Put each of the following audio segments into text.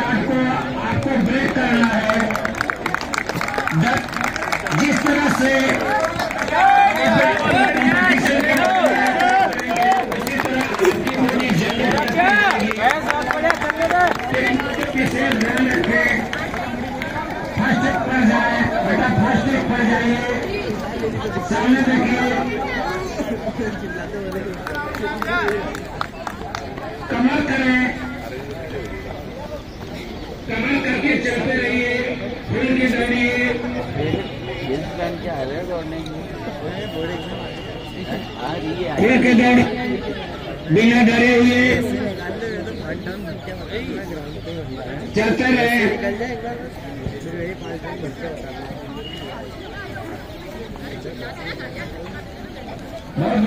Start को आपको break करना है। जिस तरह से ध्यान रखें, फर्स्ट पर जाए बेटा, फर्स्ट पर जाइए, सामने देखिए, कमर करें, कमर करके चलते रहिए, खुल के दौड़िए। खुल के दौड़िए, बिना डरे हुए चलते रहे। बहुत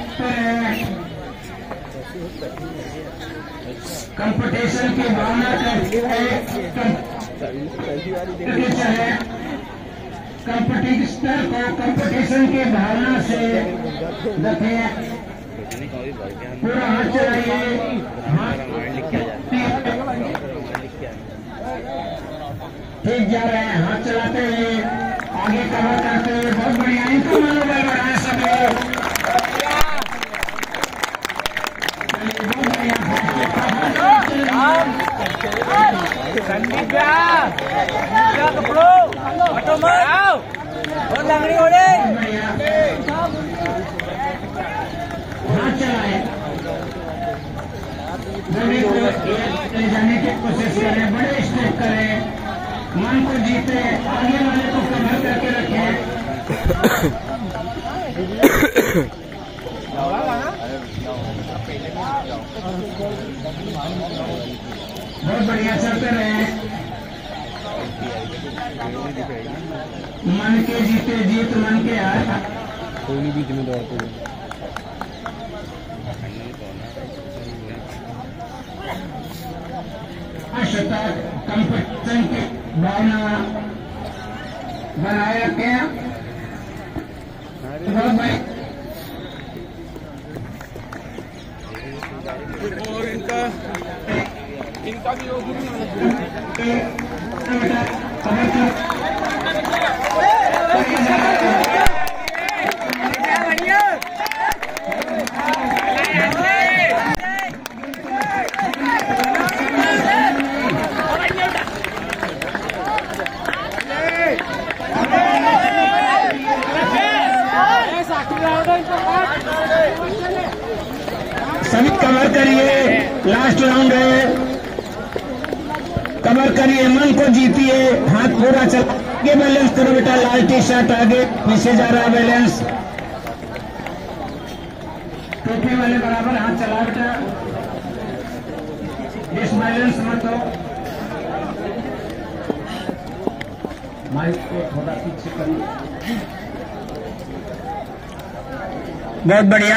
कंपटीशन की भावना करते चले, कंपटीशन को कंपटीशन की भावना से रखें। पूरा हाथ चलाइए, ठीक जा रहे हैं, हाथ चलाते हुए आगे कवर करते हुए, बहुत बढ़िया। इनको मनोबल बढ़ाए सब लोग, बहुत बढ़िया। हाथ चलाए, ले जाने की कोशिश करें, बड़े स्टेप करें, मन को जीते, आगे वाले को कवर करके रखें। बहुत बढ़िया, चलते रहे, मन के जीते जीत मन के हार। कोई बीच में दौड़ते हुए कंपटीशन की भावना बनाए रखें। और इनका भी सभी कवर करिए, लास्ट राउंड है, कवर करिए, मन को जीतिए, हाथ पूरा चला, आगे बैलेंस करो बेटा, लाल टी शर्ट आगे पीछे जा रहा है बैलेंस, टोपी वाले बराबर हाथ चला बेटा, डिसबैलेंस मत हो। माइक को थोड़ा पीछे करिए, बहुत बढ़िया।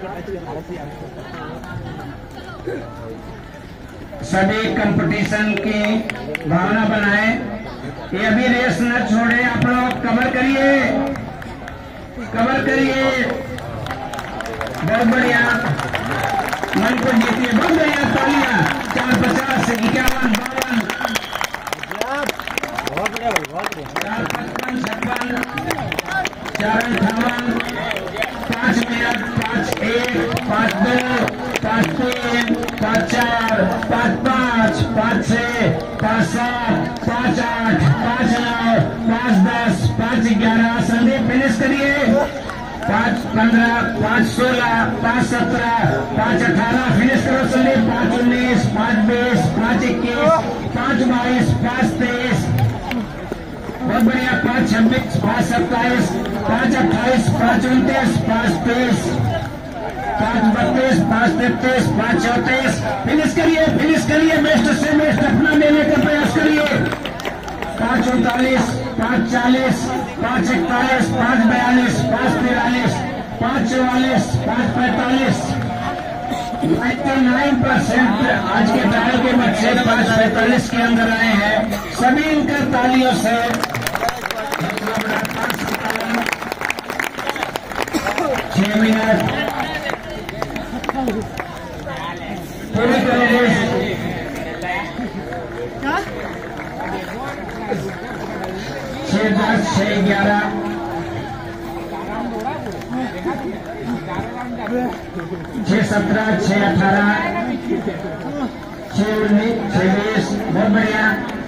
सभी कंपटीशन की भावना बनाए, ये भी रेस न छोड़े, आप लोग कवर करिए, कवर करिए, बहुत बढ़िया, मन को जीतिए, बहुत बढ़िया, तालियां। 450 51 52 455 56 458 5 मिनट 5 1 5 2 5 3 5 4 5 5 5 6 5 7 5 8 5 9 5 10 5 11 संदीप फिनिश करिए। 5 15 5 16 5 17 5 18 फिनिश करो संदीप। 5 19 5 20 5 21 5 22 5 23 बहुत बढ़िया। 5 26 5 27 5 28 5 29 5 30 5 32 5 33 5 34 फिनिश करिए बेस्ट से बेस्ट अपना देने का प्रयास करिए। 5 39 5 40 5 41 5 42 5 43 5 44 5 45 99% आज के टाइम के बच्चे 5:45 के अंदर आए हैं। सभी इनका तालियों से 6 मिनट पूरी करें। 10, 6-11, 6-17, 6-18, 6-19, 6-20, बहुत बढ़िया।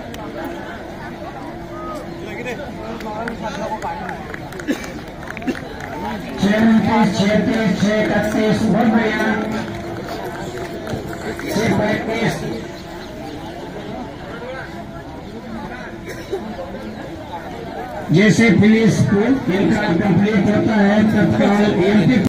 6-29, 6-30, 6-31, बहुत बढ़िया। 6-35, जैसे पुलिस इनका कंप्लीट होता है तत्काल